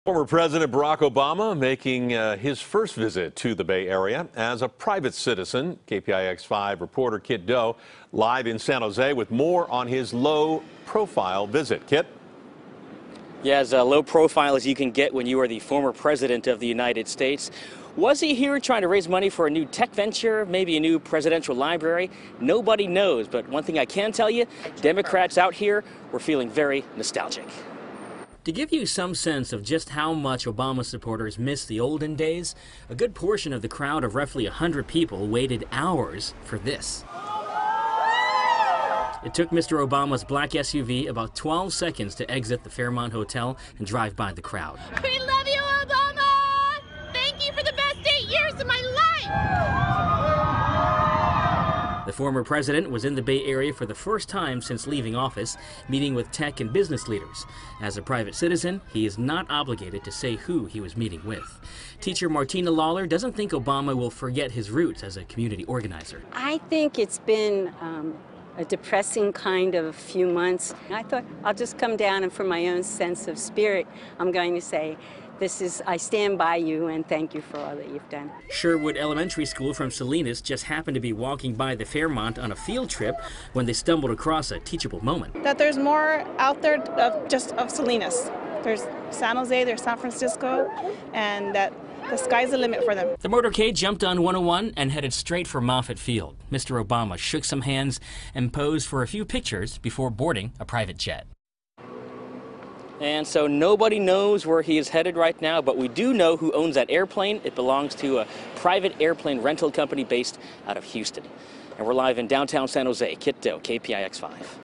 Former President Barack Obama making his first visit to the Bay Area as a private citizen. KPIX 5 reporter Kiet Do live in San Jose with more on his low-profile visit. Kit? Yeah, as low profile as you can get when you are the former president of the United States. Was he here trying to raise money for a new tech venture, maybe a new presidential library? Nobody knows, but one thing I can tell you, Democrats out here were feeling very nostalgic. To give you some sense of just how much Obama supporters miss the olden days, a good portion of the crowd of roughly 100 people waited hours for this. It took Mr. Obama's black SUV about 12 seconds to exit the Fairmont Hotel and drive by the crowd. We love you, Obama! Thank you for the best 8 years of my life! The former president was in the Bay Area for the first time since leaving office, meeting with tech and business leaders. As a private citizen, he is not obligated to say who he was meeting with. Teacher Martina Lawler doesn't think Obama will forget his roots as a community organizer. I think it's been a depressing kind of few months. I thought I'll just come down and for my own sense of spirit, I'm going to say, I stand by you and thank you for all that you've done. Sherwood Elementary School from Salinas just happened to be walking by the Fairmont on a field trip when they stumbled across a teachable moment. That there's more out there of Salinas. There's San Jose, there's San Francisco, and that the sky's the limit for them. The motorcade jumped on 101 and headed straight for Moffett Field. Mr. Obama shook some hands and posed for a few pictures before boarding a private jet. And so nobody knows where he is headed right now, but we do know who owns that airplane. It belongs to a private airplane rental company based out of Houston. And we're live in downtown San Jose. Kiet Do, KPIX 5.